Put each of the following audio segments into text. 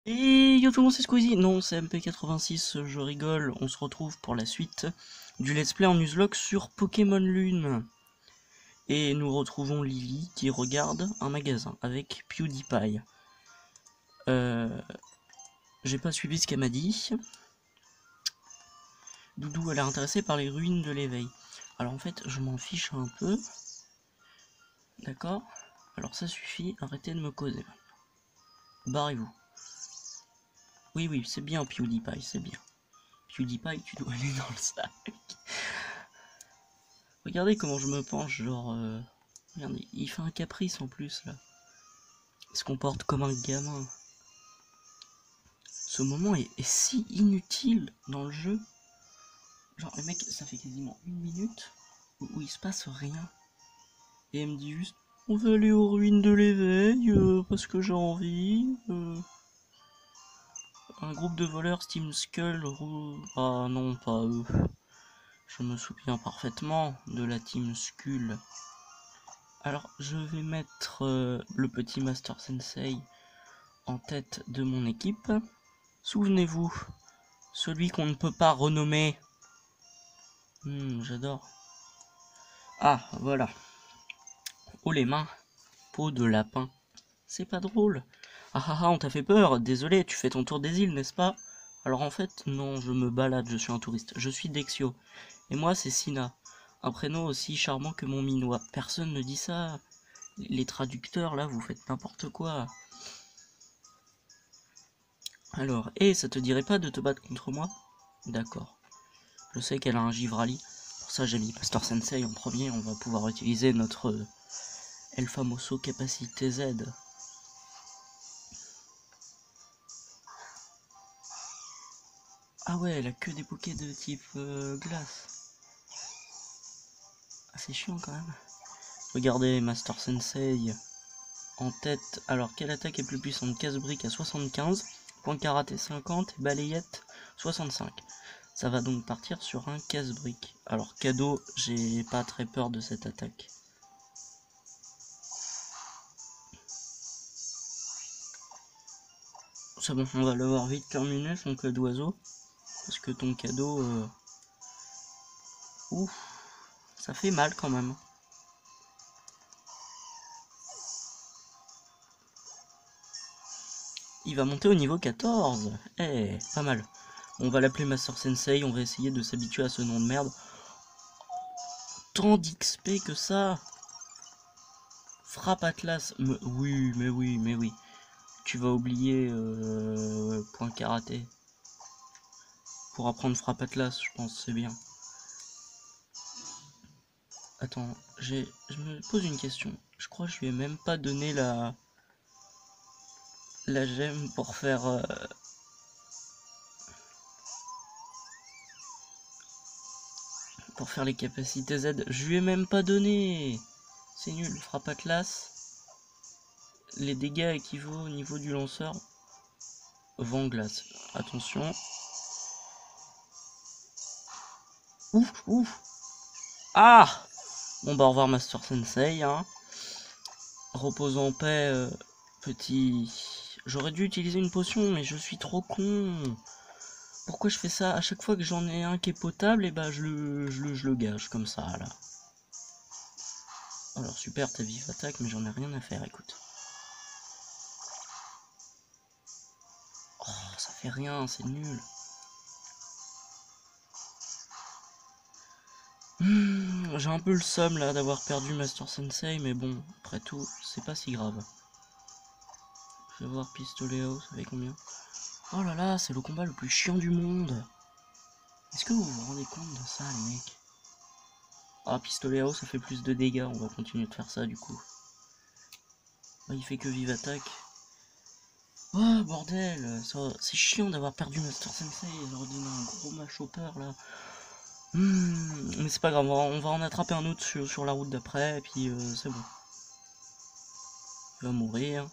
Et yo tout le monde, c'est Squeezie. Non, c'est MP86, je rigole. On se retrouve pour la suite du let's play en Nuzlocke sur Pokémon Lune. Et nous retrouvons Lily qui regarde un magasin avec PewDiePie. J'ai pas suivi ce qu'elle m'a dit. Doudou a l'air intéressé par les ruines de l'éveil. Alors en fait, je m'en fiche un peu. D'accord? Alors ça suffit, arrêtez de me causer. Barrez-vous. Oui, oui, c'est bien PewDiePie, c'est bien. PewDiePie, tu dois aller dans le sac. Regardez comment je me penche, genre... Regardez, il fait un caprice en plus, là. Il se comporte comme un gamin. Ce moment est si inutile dans le jeu. Genre, le mec, ça fait quasiment une minute où il se passe rien. Et elle me dit juste, on va aller aux ruines de l'éveil, parce que j'ai envie. Un groupe de voleurs Steam Skull... Ah non, pas eux. Je me souviens parfaitement de la Team Skull. Alors, je vais mettre le petit Master Sensei en tête de mon équipe. Souvenez-vous, celui qu'on ne peut pas renommer. J'adore. Ah, voilà. Oh les mains, peau de lapin. C'est pas drôle. Ah ah ah, on t'a fait peur. Désolé, tu fais ton tour des îles, n'est-ce pas? Alors en fait, non, je me balade, je suis un touriste. Je suis Dexio. Et moi, c'est Sina. Un prénom aussi charmant que mon minois. Personne ne dit ça. Les traducteurs, là, vous faites n'importe quoi. Alors, ça te dirait pas de te battre contre moi? D'accord. Je sais qu'elle a un Givrali. Pour ça, j'ai mis Pastor Sensei en premier. On va pouvoir utiliser notre El Famoso Capacité Z. Ah ouais, elle a que des pokés de type glace. Ah, c'est chiant quand même. Regardez, Master Sensei en tête. Alors, quelle attaque est plus puissante? Casse-brique à 75, point karaté 50 et balayette 65. Ça va donc partir sur un casse-brique. Alors, cadeau, j'ai pas très peur de cette attaque. C'est bon, on va l'avoir vite terminé, son code d'oiseau. Parce que ton cadeau... Ouf, ça fait mal quand même. Il va monter au niveau 14. Pas mal. On va l'appeler Master Sensei, on va essayer de s'habituer à ce nom de merde. Tant d'XP que ça. Frappe Atlas. Oui, mais oui, mais oui. Tu vas oublier point karaté. Pour apprendre Frappe Atlas, je pense, c'est bien. Attends, je me pose une question. Je crois que je lui ai même pas donné la gemme pour faire... Pour faire les capacités Z. Je lui ai même pas donné. C'est nul. Frappe Atlas. Les dégâts équivaut au niveau du lanceur. Vent glace. Attention. Ouf, ouf. Ah! Bon bah au revoir Master Sensei. Hein. Repose en paix, petit... J'aurais dû utiliser une potion, mais je suis trop con. Pourquoi je fais ça? À chaque fois que j'en ai un qui est potable, et bah je le gâche comme ça, là. Alors super, ta vive attaque, mais j'en ai rien à faire, écoute. Oh, ça fait rien, c'est nul. J'ai un peu le seum là d'avoir perdu Master Sensei, mais bon, après tout, c'est pas si grave. Je vais voir Pistoléo, ça fait combien? Oh là là, c'est le combat le plus chiant du monde. Est-ce que vous vous rendez compte de ça, les mecs? Ah, Pistoléo, ça fait plus de dégâts, on va continuer de faire ça du coup. Ah, il fait que vive attaque. Oh bordel, c'est chiant d'avoir perdu Master Sensei, j'aurais donné un gros match au peur là. Mais c'est pas grave, on va en attraper un autre sur la route d'après, et puis c'est bon. Il va mourir.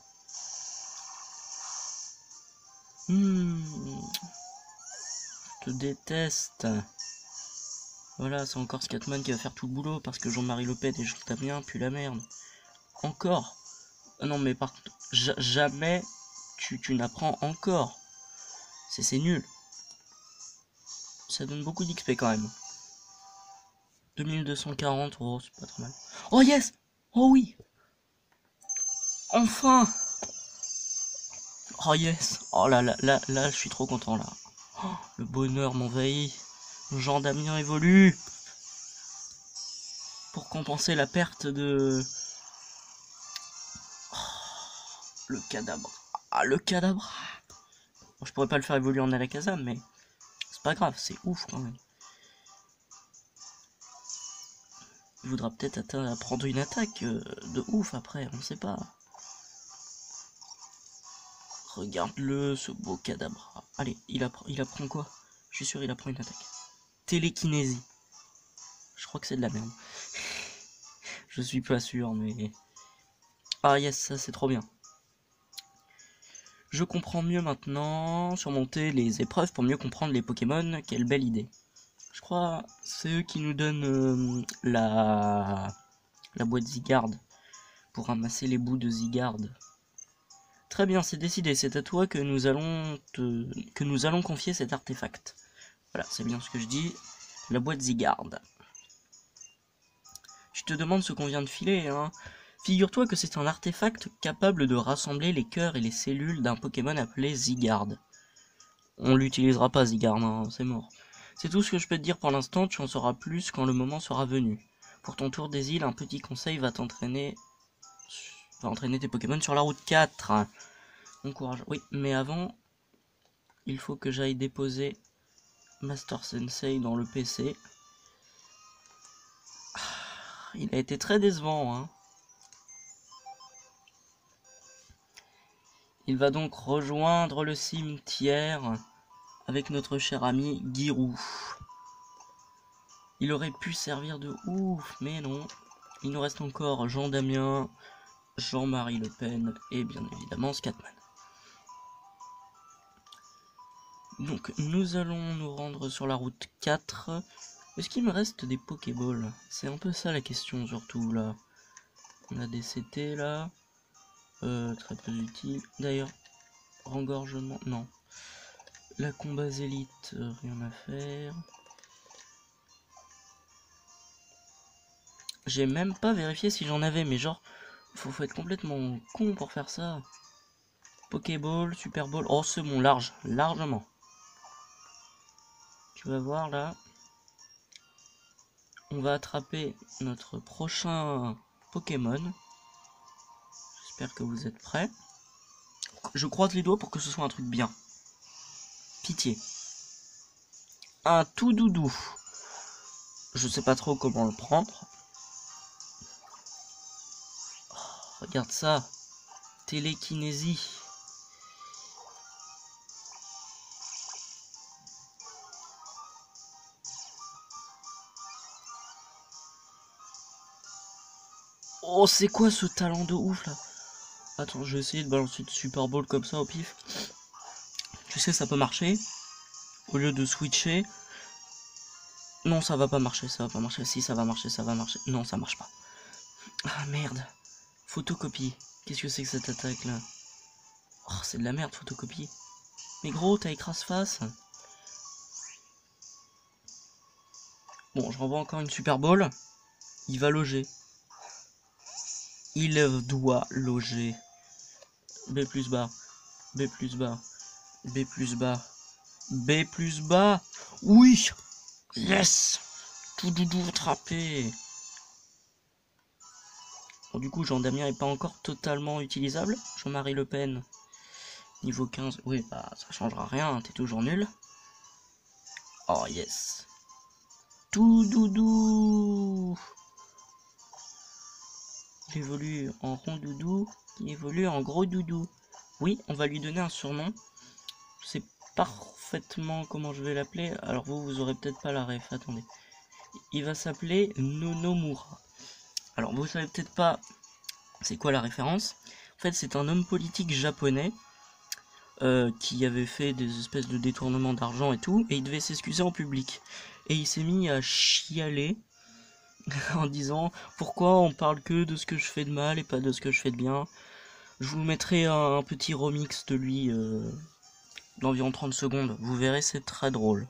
Je te déteste. Voilà, c'est encore Scatman qui va faire tout le boulot, parce que Jean-Marie Le Pen et je bien, puis la merde. Encore. Ah non mais par contre, jamais tu n'apprends encore. C'est nul. Ça donne beaucoup d'XP quand même. 2240, oh c'est pas trop mal. Oh yes! Oh oui! Enfin! Oh yes! Oh là, je suis trop content là. Oh, le bonheur m'envahit. Jean Damien évolue. Pour compenser la perte de... Oh, le cadavre. Ah, le cadavre! Bon, je pourrais pas le faire évoluer en Alakazam, mais c'est pas grave, c'est ouf quand même. Il voudra peut-être prendre une attaque de ouf après, on sait pas. Regarde-le, ce beau cadavre. Allez, il apprend quoi? Je suis sûr il apprend une attaque. Télékinésie. Je crois que c'est de la merde. Je suis pas sûr, mais... Ah yes, ça c'est trop bien. Je comprends mieux maintenant. Surmonter les épreuves pour mieux comprendre les Pokémon. Quelle belle idée. Je crois c'est eux qui nous donnent la boîte Zygarde. Pour ramasser les bouts de Zygarde. Très bien, c'est décidé. C'est à toi que nous allons confier cet artefact. Voilà, c'est bien ce que je dis. La boîte Zygarde. Tu te demandes ce qu'on vient de filer, hein? Figure-toi que c'est un artefact capable de rassembler les cœurs et les cellules d'un Pokémon appelé Zygarde. On l'utilisera pas, Zygarde, hein, c'est mort. C'est tout ce que je peux te dire pour l'instant, tu en sauras plus quand le moment sera venu. Pour ton tour des îles, un petit conseil va entraîner tes Pokémon sur la route 4. Bon courage. Oui, mais avant, il faut que j'aille déposer Master Sensei dans le PC. Il a été très décevant, hein. Il va donc rejoindre le cimetière avec notre cher ami Giroud. Il aurait pu servir de ouf, mais non. Il nous reste encore Jean Damien, Jean-Marie Le Pen et bien évidemment Scatman. Donc nous allons nous rendre sur la route 4. Est-ce qu'il me reste des Pokéballs? C'est un peu ça la question surtout là. On a des CT là. Très peu utile. D'ailleurs, rengorgement, non. La combat élite, rien à faire. J'ai même pas vérifié si j'en avais, mais genre, faut être complètement con pour faire ça. Pokéball, Super Ball, oh c'est bon, largement. Tu vas voir là. On va attraper notre prochain Pokémon. J'espère que vous êtes prêts. Je croise les doigts pour que ce soit un truc bien. Pitié. Un tout doudou. Je sais pas trop comment le prendre. Oh, regarde ça. Télékinésie. Oh, c'est quoi ce talent de ouf là? Attends, je vais essayer de balancer de Super Ball comme ça au pif. Tu sais, ça peut marcher. Au lieu de switcher. Non, ça va pas marcher, ça va pas marcher. Si, ça va marcher, ça va marcher. Non, ça marche pas. Ah merde. Photocopie. Qu'est-ce que c'est que cette attaque là? Oh, c'est de la merde, photocopie. Mais gros, t'as écrase face. Bon, je renvoie encore une Super Ball. Il va loger. Il doit loger. B plus bas. B plus bas. B plus bas. B plus bas. Oui. Yes. Tout doudou attrapé. Bon, du coup, Jean Damien est pas encore totalement utilisable. Jean-Marie Le Pen. Niveau 15. Oui, bah ça changera rien. Hein, t'es toujours nul. Oh yes. Tout doudou. Il évolue en rond doudou. Il évolue en gros doudou. Oui, on va lui donner un surnom. Je sais parfaitement comment je vais l'appeler. Alors vous aurez peut-être pas la ref. Attendez. Il va s'appeler Nonomura. Alors vous savez peut-être pas c'est quoi la référence. En fait, c'est un homme politique japonais qui avait fait des espèces de détournements d'argent et tout. Et il devait s'excuser en public. Et il s'est mis à chialer en disant pourquoi on parle que de ce que je fais de mal et pas de ce que je fais de bien. Je vous mettrai un petit remix de lui d'environ 30 secondes. Vous verrez, c'est très drôle.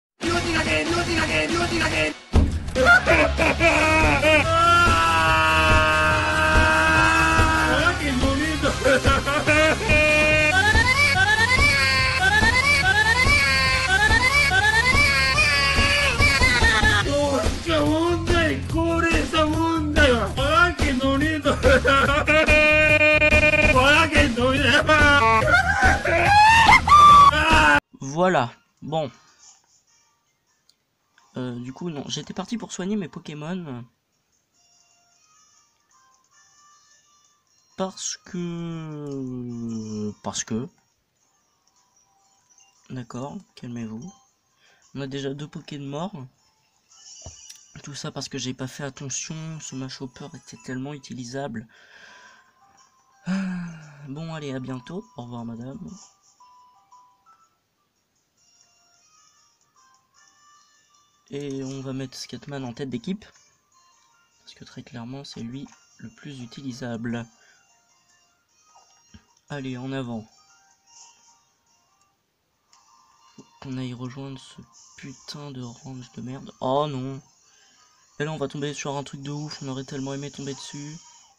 Voilà, bon. Du coup, non, j'étais parti pour soigner mes Pokémon. Parce que... D'accord, calmez-vous. On a déjà 2 Pokémon morts. Tout ça parce que j'ai pas fait attention. Ce Machopper était tellement utilisable. Bon, allez, à bientôt. Au revoir, madame. Et on va mettre Scatman en tête d'équipe. Parce que très clairement, c'est lui le plus utilisable. Allez, en avant. Faut qu'on aille rejoindre ce putain de range de merde. Oh non. Et là, on va tomber sur un truc de ouf. On aurait tellement aimé tomber dessus.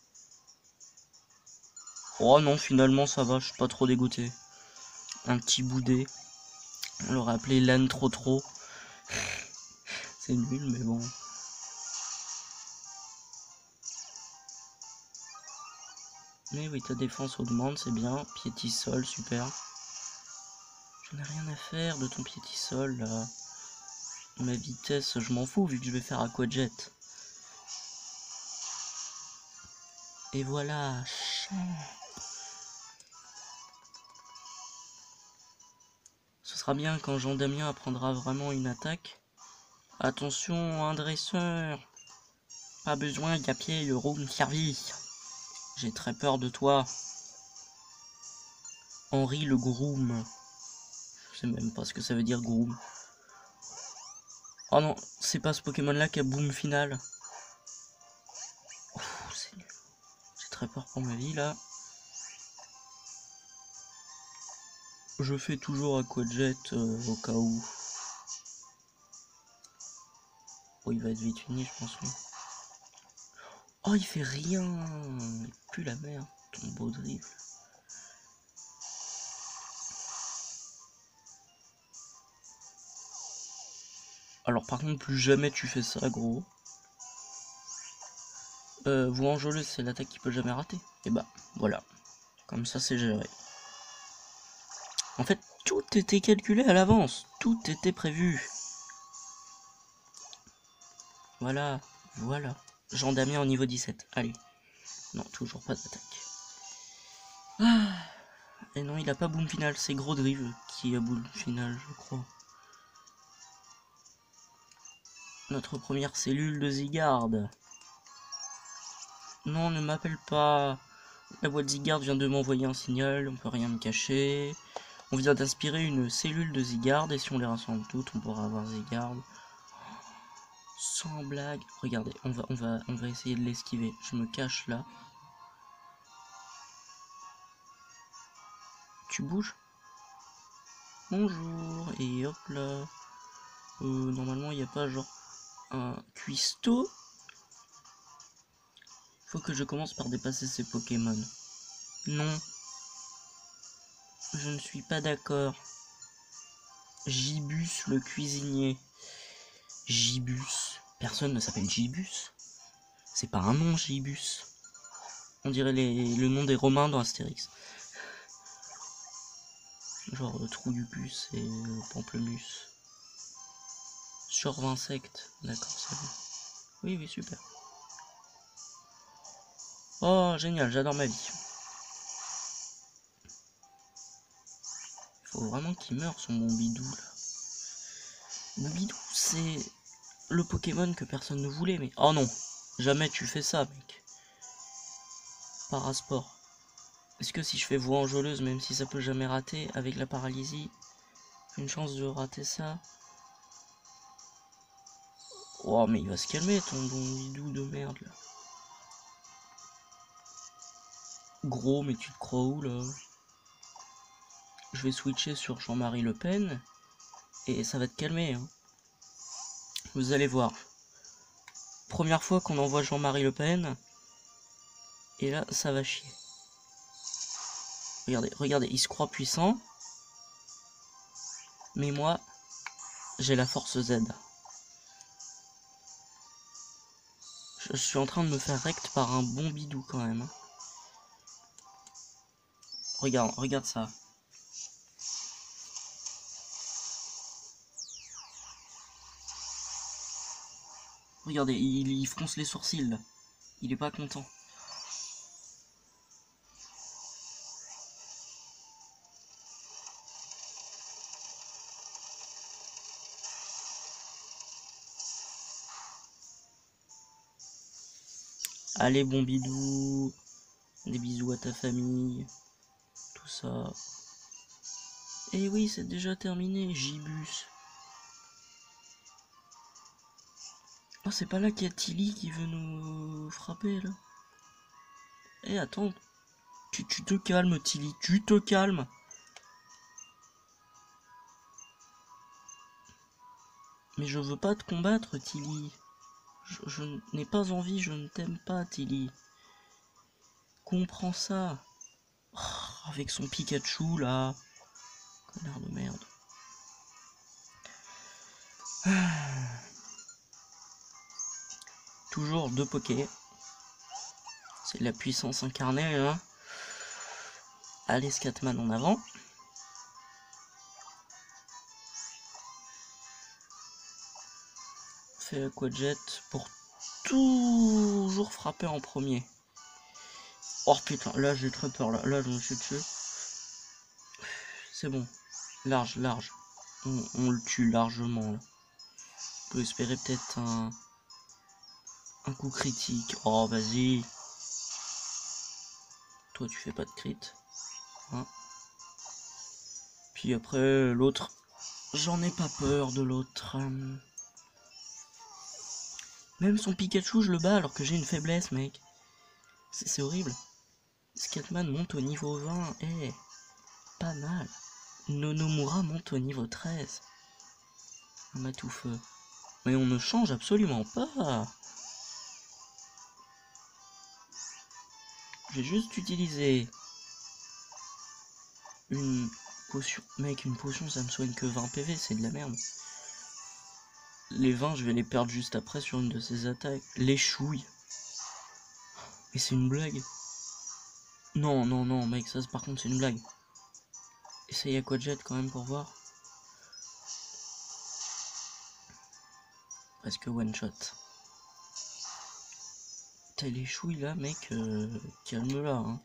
Oh non, finalement, ça va. Je suis pas trop dégoûté. Un petit boudet. On l'aurait appelé l'âne trop. C'est nul, mais bon. Mais oui, ta défense augmente, c'est bien. Piétisol, super. J'en ai rien à faire de ton piétisol, là. Ma vitesse, je m'en fous, vu que je vais faire Aquajet. Et voilà. Ce sera bien quand Jean Damien apprendra vraiment une attaque. Attention, un dresseur. Pas besoin, Gapier, le room servi. J'ai très peur de toi. Henri le groom. Je sais même pas ce que ça veut dire groom. Oh non, c'est pas ce Pokémon là qui a boom final. Oh, c'est nul. J'ai très peur pour ma vie là. Je fais toujours Aquajet au cas où. Oh, il va être vite fini, je pense. Oui. Oh, il fait rien. Il pue la merde, ton beau drift. Alors par contre, plus jamais tu fais ça, gros. Vous enjôlez, c'est l'attaque qui peut jamais rater. Et bah, voilà. Comme ça, c'est géré. En fait, tout était calculé à l'avance. Tout était prévu. Voilà, voilà. Jean Damien au niveau 17. Allez. Non, toujours pas d'attaque. Ah. Et non, il a pas boom final. C'est Gros Drive qui a boom final, je crois. Notre première cellule de Zygarde. Non, ne m'appelle pas. La boîte Zygarde vient de m'envoyer un signal. On peut rien me cacher. On vient d'inspirer une cellule de Zygarde. Et si on les rassemble toutes, on pourra avoir Zygarde. Sans blague. Regardez, on va essayer de l'esquiver. Je me cache là. Tu bouges? Bonjour. Et hop là. Normalement, il n'y a pas genre un cuistot. Faut que je commence par dépasser ces Pokémon. Non. Je ne suis pas d'accord. Gibus le cuisinier. Gibus. Personne ne s'appelle Gibus. C'est pas un nom, Gibus. On dirait le nom des Romains dans Astérix. Genre trou du puce et pamplemousse. Sur insectes. D'accord, c'est bon. Oui, oui, super. Oh, génial, j'adore ma vie. Faut vraiment qu'il meure, son Bombidou, là. Bombidou, c'est le Pokémon que personne ne voulait, mais... Oh non, jamais tu fais ça, mec. Parasport. Est-ce que si je fais voix enjôleuse, même si ça peut jamais rater, avec la paralysie, j'ai une chance de rater ça? Oh, mais il va se calmer, ton Bombidou de merde, là. Gros, mais tu te crois où là? Je vais switcher sur Jean-Marie Le Pen et ça va te calmer, hein. Vous allez voir. Première fois qu'on envoie Jean-Marie Le Pen et là ça va chier. Regardez, regardez, il se croit puissant. Mais moi, j'ai la force Z. Je suis en train de me faire rect par un bon bidou quand même. Regarde, regarde ça. Regardez, il fronce les sourcils là. Il est pas content. Allez, bon bidou. Des bisous à ta famille. Tout ça. Et oui, c'est déjà terminé, Gibus. Oh, c'est pas là qu'il y a Tilly qui veut nous frapper, là. Eh, attends. Tu te calmes, Tilly. Tu te calmes. Mais je veux pas te combattre, Tilly. Je n'ai pas envie, je ne t'aime pas, Tilly. Comprends ça. Oh, avec son Pikachu, là. Connard de merde. Toujours 2 Poké. C'est de la puissance incarnée, hein. Allez, Scatman en avant. Fait Aquajet pour toujours frapper en premier. Oh putain, là j'ai très peur, là je me suis tué. C'est bon. Large, large. On le tue largement, là. On peut espérer peut-être un coup critique. Oh, vas-y. Toi, tu fais pas de crit. Hein. Puis après, l'autre. J'en ai pas peur de l'autre. Même son Pikachu, je le bats alors que j'ai une faiblesse, mec. C'est horrible. Scatman monte au niveau 20. Eh, pas mal. Nonomura monte au niveau 13. Un Matoufeu. Mais on ne change absolument pas. J'ai juste utilisé une potion. Mec, une potion ça me soigne que 20 PV, c'est de la merde. Les 20, je vais les perdre juste après sur une de ces attaques. Les chouilles. Mais c'est une blague. Non, non, non, mec, ça par contre c'est une blague. Essaye Aquajet quand même pour voir. Presque one shot. T'as les chouilles là, mec, calme-la. Hein.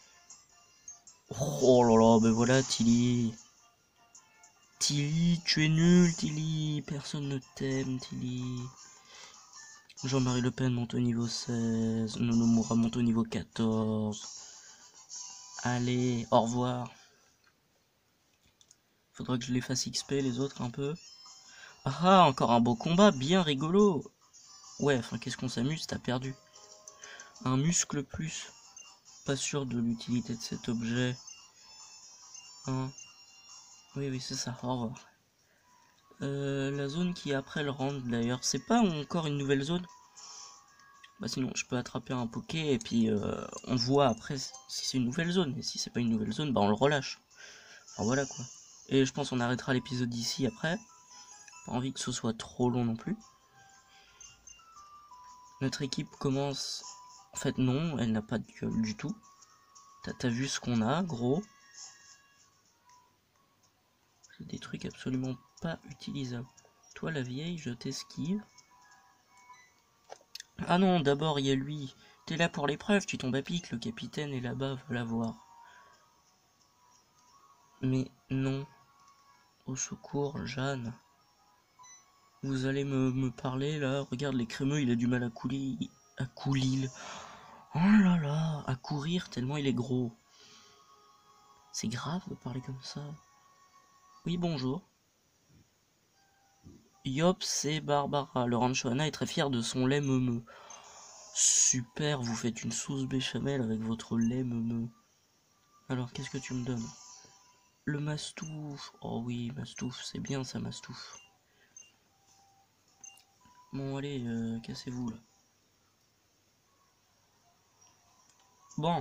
Oh là là, ben voilà, Tilly. Tilly, tu es nul, Tilly. Personne ne t'aime, Tilly. Jean-Marie Le Pen monte au niveau 16. Nonomura monte au niveau 14. Allez, au revoir. Faudra que je les fasse XP les autres un peu. Ah, encore un beau combat, bien rigolo. Ouais, enfin, qu'est-ce qu'on s'amuse, t'as perdu. Un muscle plus. Pas sûr de l'utilité de cet objet. Hein. Oui, oui, c'est ça, au revoir. La zone qui est après le round d'ailleurs, c'est pas encore une nouvelle zone? Bah sinon je peux attraper un Poké et puis on voit après si c'est une nouvelle zone. Et si c'est pas une nouvelle zone, bah on le relâche. Enfin voilà quoi. Et je pense qu'on arrêtera l'épisode d'ici après. Pas envie que ce soit trop long non plus. Notre équipe commence... En fait non, elle n'a pas de gueule du tout. T'as vu ce qu'on a, gros? C'est des trucs absolument pas utilisables. Toi la vieille, je t'esquive. Ah non, d'abord il y a lui. T'es là pour l'épreuve, tu tombes à pic, le capitaine est là-bas, veut la voir. Mais non. Au secours, Jeanne. Vous allez me parler là, regarde les crémeux, il a du mal à couler. À coulir. Oh là là, à courir tellement il est gros. C'est grave de parler comme ça. Oui, bonjour. Yop, c'est Barbara. Le Ranchoana est très fier de son lait meumeux. Super, vous faites une sauce béchamel avec votre lait meumeux. Alors, qu'est-ce que tu me donnes? Le mastouf. Oh oui, mastouf, c'est bien ça, mastouf. Bon, allez, cassez-vous, là. Bon.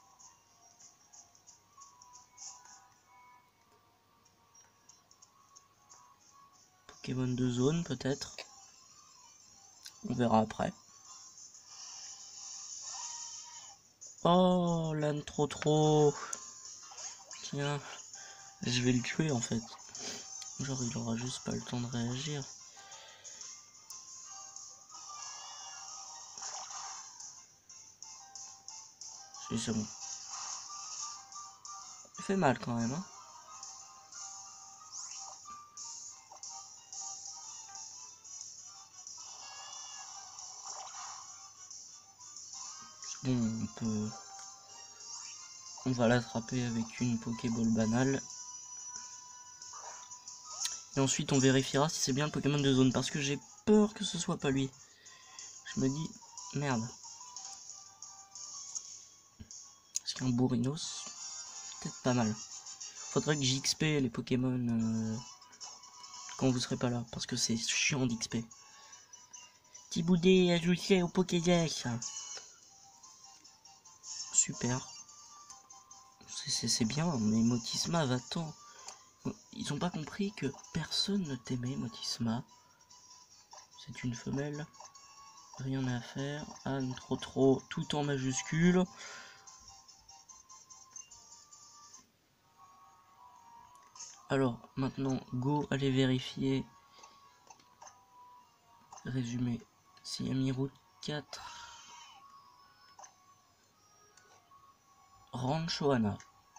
Pokémon de zone, peut-être. On verra après. Oh, l'âne trop. Tiens, je vais le tuer, en fait. Genre, il aura juste pas le temps de réagir. Si, c'est bon. Il fait mal, quand même, hein. Bon, on va l'attraper avec une Pokéball banale. Et ensuite on vérifiera si c'est bien le Pokémon de zone. Parce que j'ai peur que ce soit pas lui. Je me dis, merde. Parce qu'un Bourrinos, peut-être pas mal. Faudrait que j'XP les Pokémon quand vous serez pas là. Parce que c'est chiant d'XP. Petit boudet ajouté au Pokédex. Super. C'est bien, mais Motisma va-t'en. Ils ont pas compris que personne ne t'aimait, Motisma. C'est une femelle. Rien à faire. Anne, trop, tout en majuscule. Alors, maintenant, go, aller vérifier. Résumé. Siami route 4. Rancho Anna.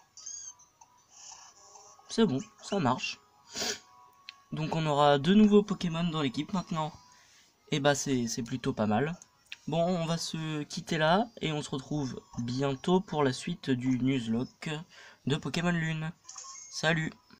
C'est bon, ça marche. Donc on aura 2 nouveaux Pokémon dans l'équipe maintenant. Et bah c'est plutôt pas mal. Bon, on va se quitter là et on se retrouve bientôt pour la suite du Nuzlocke de Pokémon Lune. Salut!